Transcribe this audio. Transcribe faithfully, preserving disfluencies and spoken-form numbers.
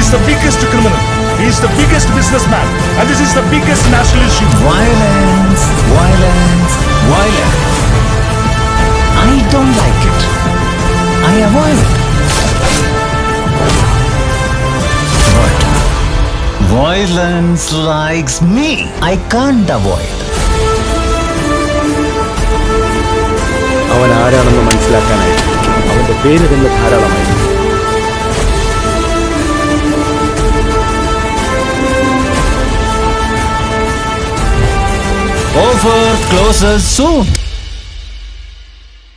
is the biggest criminal. He is the biggest businessman. And this is the biggest national issue. Violence, violence, violence. I don't like it. I avoid it. But violence likes me. I can't avoid. അവൻ ആരാണെന്ന് മനസ്സിലാക്കാനായി അവന്റെ പേര് തന്നെ ധാരാളമായി. Offer closes soon.